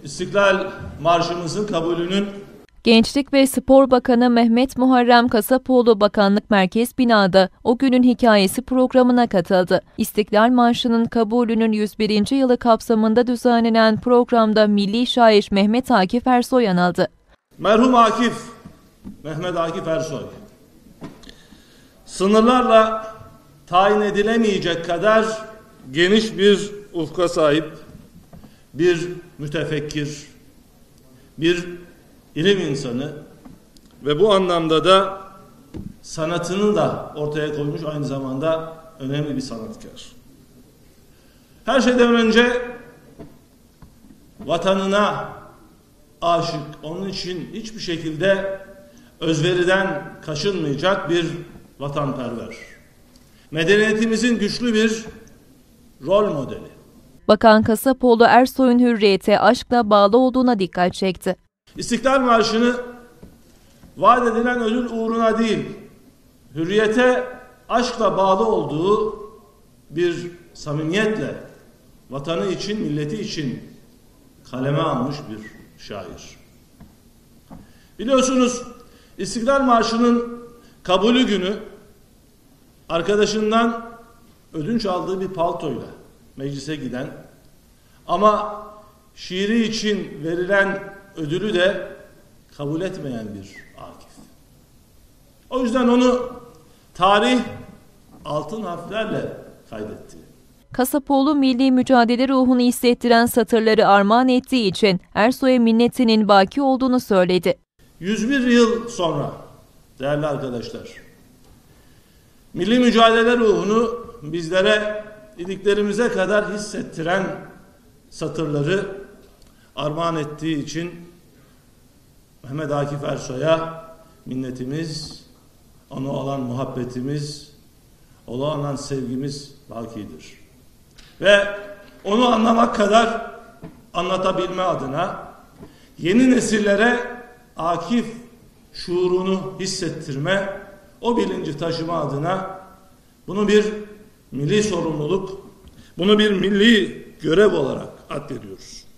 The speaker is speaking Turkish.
İstiklal Marşımızın kabulünün Gençlik ve Spor Bakanı Mehmet Muharrem Kasapoğlu Bakanlık Merkez Bina'da O Günün Hikayesi programına katıldı. İstiklal Marşı'nın kabulünün 101. yılı kapsamında düzenlenen programda milli şair Mehmet Akif Ersoy anıldı. Merhum Akif, Mehmet Akif Ersoy, sınırlarla tayin edilemeyecek kadar geniş bir ufka sahip bir mütefekkir, bir ilim insanı ve bu anlamda da sanatını da ortaya koymuş, aynı zamanda önemli bir sanatkar. Her şeyden önce vatanına aşık, onun için hiçbir şekilde özveriden kaçınmayacak bir vatanperver. Medeniyetimizin güçlü bir rol modeli. Bakan Kasapoğlu Ersoy'un hürriyete aşkla bağlı olduğuna dikkat çekti. İstiklal Marşı'nı vaat edilen ödül uğruna değil, hürriyete aşkla bağlı olduğu bir samimiyetle vatanı için, milleti için kaleme almış bir şair. Biliyorsunuz İstiklal Marşı'nın kabulü günü arkadaşından ödünç aldığı bir paltoyla meclise giden ama şiiri için verilen ödülü de kabul etmeyen bir Akif. O yüzden onu tarih altın harflerle kaydetti. Kasapoğlu milli mücadele ruhunu hissettiren satırları armağan ettiği için Ersoy'a minnetinin baki olduğunu söyledi. 101 yıl sonra değerli arkadaşlar, milli mücadele ruhunu bizlere iliklerimize kadar hissettiren satırları armağan ettiği için Mehmet Akif Ersoy'a minnetimiz, ona olan muhabbetimiz, ona olan sevgimiz bakidir. Ve onu anlamak kadar anlatabilme adına yeni nesillere Akif şuurunu hissettirme, o bilinci taşıma adına bunu bir milli sorumluluk, bunu bir milli görev olarak addediyoruz.